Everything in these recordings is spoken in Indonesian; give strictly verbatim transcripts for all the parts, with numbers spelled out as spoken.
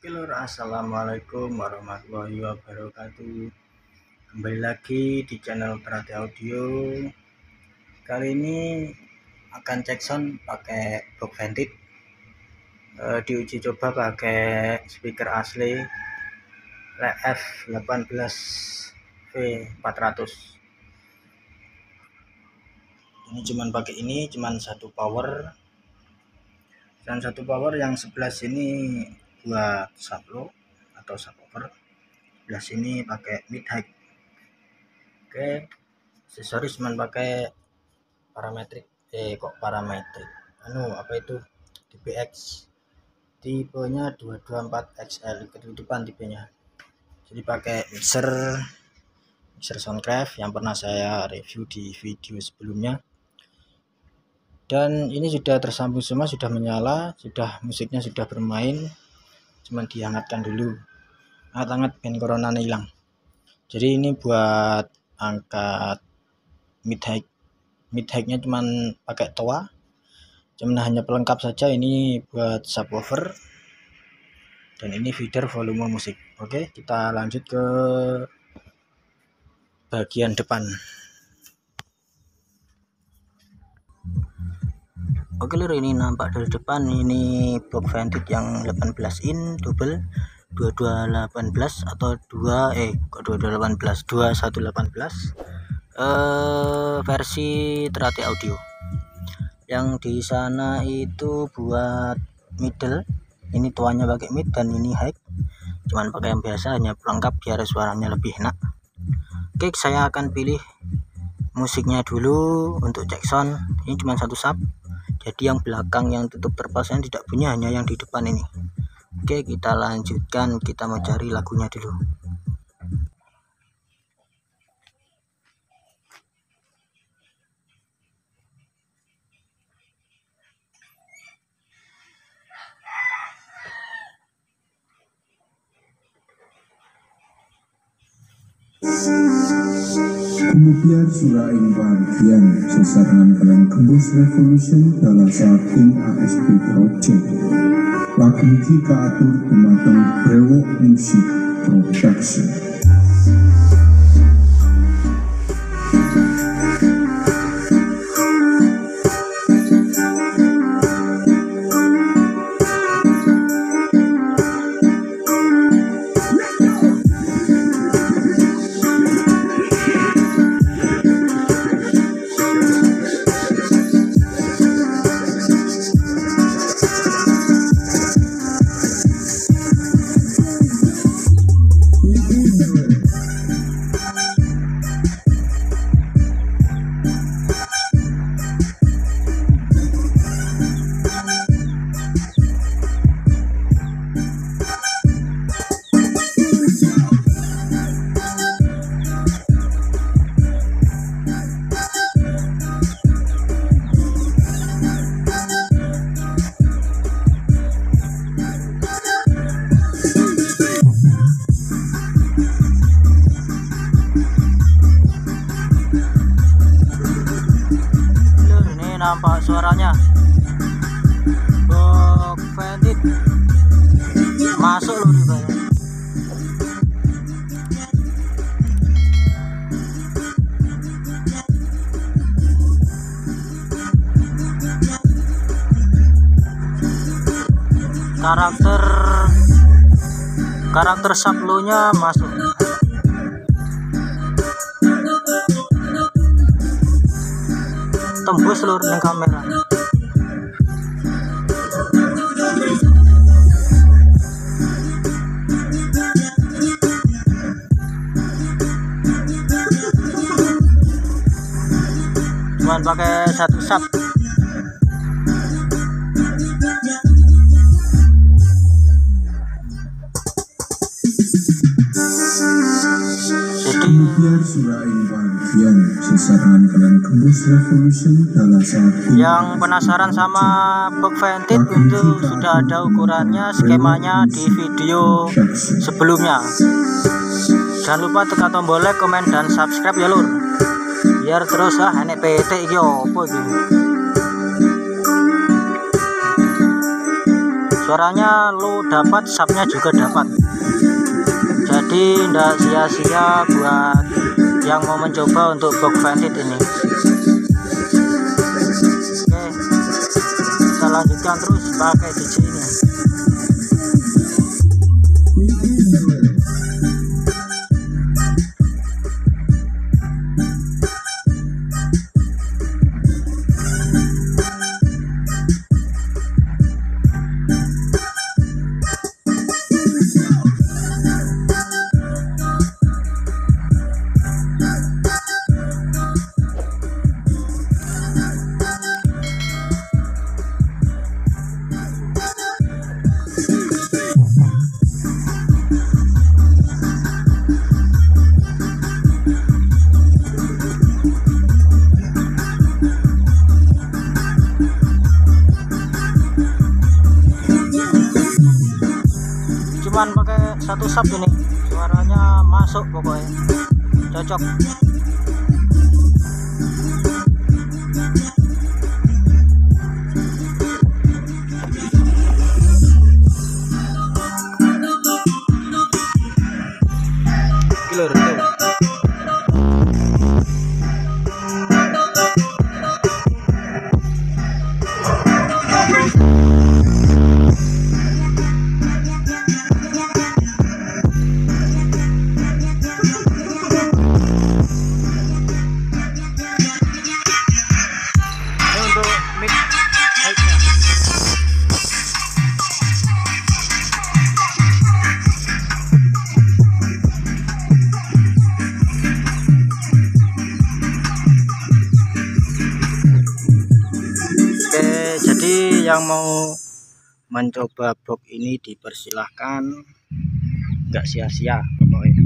Oke lur, assalamualaikum warahmatullahi wabarakatuh. Kembali lagi di channel Berarti Audio. Kali ini akan cek sound pakai box vented. E, diuji coba pakai speaker asli F delapan belas V empat ratus. Ini cuman pakai ini, cuman satu power. Dan satu power yang sebelah sini buat sublow atau subwoofer, sebelah sini pakai mid high. Oke, aksesoris cuman pakai parametrik eh kok parametrik anu apa itu D B X tipenya dua dua empat X L, ketutupan tipenya. Jadi pakai mixer mixer Soundcraft yang pernah saya review di video sebelumnya. Dan ini sudah tersambung semua, sudah menyala, sudah musiknya sudah bermain, cuman dihangatkan dulu, hangat-hangat biar corona hilang. Jadi ini buat angkat mid high, mid high nya cuman pakai toa, cuman hanya pelengkap saja. Ini buat subwoofer dan ini feeder volume musik. Oke, kita lanjut ke bagian depan. Oke lur, ini nampak dari depan, ini box vented yang delapan belas in double dua dua delapan belas atau dua eh kok dua dua delapan belas dua satu delapan belas eh versi Berarti Audio. Yang di sana itu buat middle, ini tuanya pakai mid dan ini high, cuman pakai yang biasa, hanya pelengkap biar suaranya lebih enak. Oke, saya akan pilih musiknya dulu untuk cek sound. Ini cuma satu sub, jadi yang belakang yang tutup terpasang tidak punya, hanya yang di depan ini. Oke, kita lanjutkan, kita mau cari lagunya dulu. Kemudian surah ing bagian sesaran kalian Gembus Revolution dalam saking A S P Project. Lagu iki kaatur dumateng Brewok Music Production. Nampak suaranya box vented masuk loh nih, Bang. Karakter karakter sublow-nya masuk. Tembus lur ning kamera. Cuman pakai satu sub. Kemudian surah ing bagian sesaran kalian Gembus Revolution dalam saking. Yang penasaran sama box vented itu sudah ada ukurannya, skemanya di video sebelumnya. Jangan lupa tekan tombol like, komen dan subscribe ya lur, biar terus ah enek P T iki opo iki. suaranya low dapat, subnya juga dapat, jadi ndak sia-sia buat yang mau mencoba untuk box Vantage ini. Oke, kita lanjutkan terus pakai D J ini. Cuman pakai satu sub ini suaranya masuk, pokoknya cocok. Killer, killer. Jadi yang mau mencoba box ini dipersilahkan, nggak sia-sia pokoknya.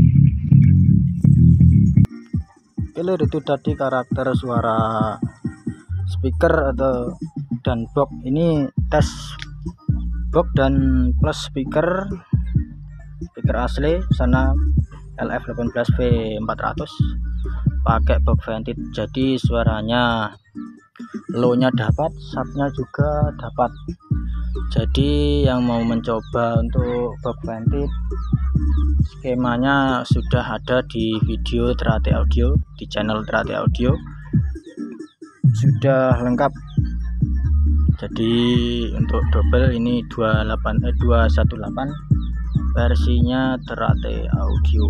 Kalian itu tadi karakter suara speaker atau dan box ini, tes box dan plus speaker speaker asli sana L F satu delapan V empat ratus pakai box Vantage, jadi suaranya low-nya dapat, subnya juga dapat. Jadi yang mau mencoba untuk box Vantage, skemanya sudah ada di video Terate Audio, di channel Terate Audio sudah lengkap. Jadi untuk double ini dua satu delapan versinya Terate Audio.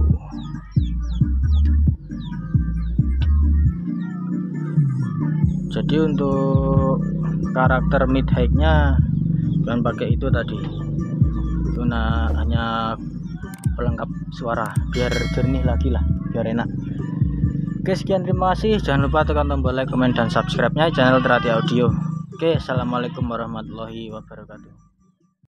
Jadi untuk karakter mid high nya jangan pakai itu tadi, itu nah hanya pelengkap suara biar jernih lagi lah, biar enak. Oke, sekian, terima kasih, jangan lupa tekan tombol like, komen, dan subscribe nya channel Terate Audio. Oke, assalamualaikum warahmatullahi wabarakatuh.